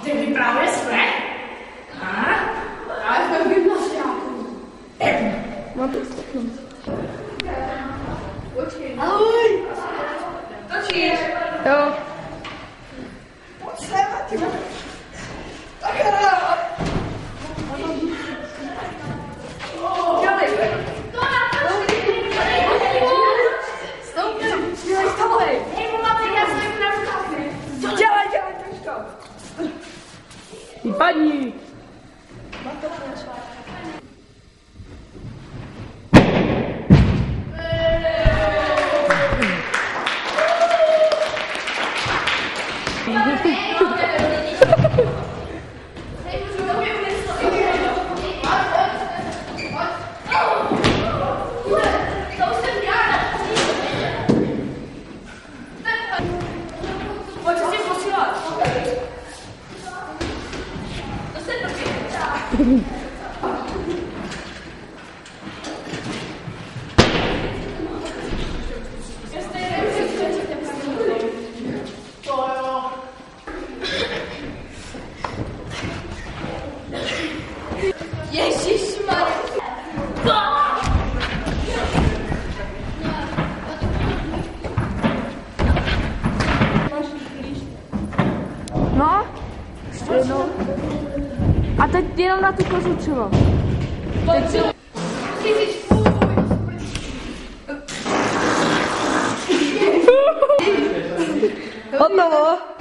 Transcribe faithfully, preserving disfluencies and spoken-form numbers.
Ty vypravuje své? A? Ale to gymnastiáku. Mám to stopnout. Počkej. Ahoj. Točíš? Jo. Pojď sem, ty. Tak hra. Dělej. To na to. Stoupni. Dělej, stoupej. Hej, mama, já stojím na rukách. Dělej, dělej, trošku. Vypadni. No, ještě jednou. A teď jenom na tu kozu třeba. Teď si... Hotovo.